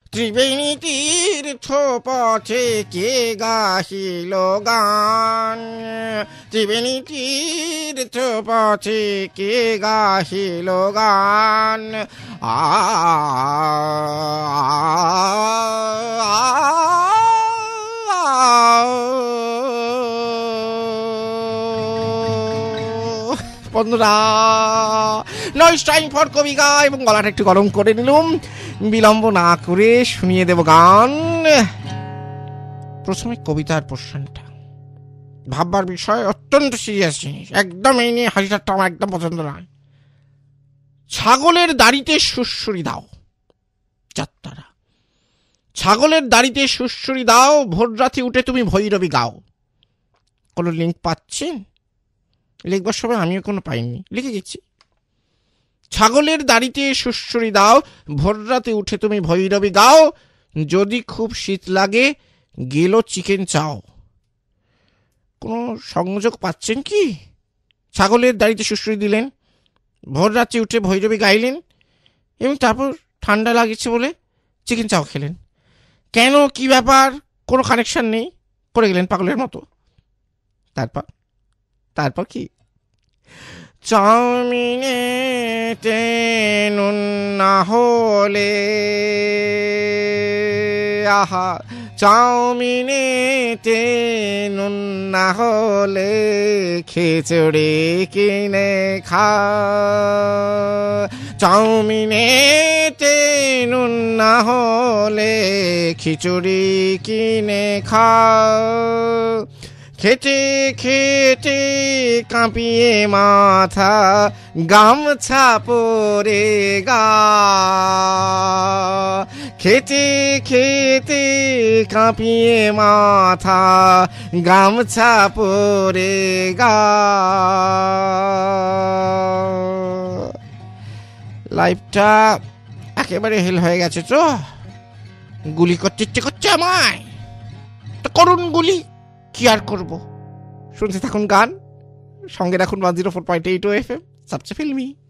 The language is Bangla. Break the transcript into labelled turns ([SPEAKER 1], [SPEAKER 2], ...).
[SPEAKER 1] ত্রিবেণী তীর্থ পথে কে গাহিল গান, ত্রিবেণী তীর্থ পথে কে গাহিল গান। বন্ধুরা, নইস টাইম ফর কবিতা, এবং গলাটা একটু গরম করে নিলাম। বিলম্ব না করে শুনিয়ে দেব গান। প্রথমে কবিতার পোর্শনটা ভাববার বিষয়, অত্যন্ত সিরিয়াস জিনিস, একদম এই নিয়ে হাসি ঠাট্টা আমার একদম পছন্দ নয়। ছাগলের দাড়িতে সুড়সুড়ি দাও, যাত্রারা। ছাগলের দাড়িতে সুড়সুড়ি দাও, ভোর রাতে উঠে তুমি ভৈরবী গাও। কোনো লিঙ্ক পাচ্ছেন? লিখবার সময় আমিও কোনো পাইনি, লিখে গেছি। ছাগলের দাড়িতে সুড়সুড়ি দাও, ভোর রাতে উঠে তুমি ভৈরবী গাও। যদি খুব শীত লাগে গেলো চিকেন চাও। কোনো সংযোগ পাচ্ছেন কি? ছাগলের দাড়িতে সুড়সুড়ি দিলেন, ভোর রাতে উঠে ভৈরবী গাইলেন, এবং তারপর ঠান্ডা লাগছে বলে চিকেন চাও খেলেন। কেন, কি ব্যাপার? কোনো কানেকশন নেই, করে গেলেন পাগলের মতো। তারপর কি? চাউমিনেতে নুন না হলে, আহা, চাউমিনেতে নুন না হলে খিচুড়ি কিনে খা। চাউমিনেতে নুন না হলে খিচুড়ি কিনে খা। খেতে খেতে কাঁপিয়ে মাথা, গামছা পরে গা। খেতে খেতে কাঁপিয়ে মাথা, গামছা পরে গা। লাইফটা একেবারে হেল হয়ে গেছে তো। গুলি করতে ইচ্ছে করছে আমায়, তো করুন গুলি, কি আর করবো। শুনতে থাকুন গান, সঙ্গে রাখুন 104.8 FM, সবচেয়ে ফিল্মি।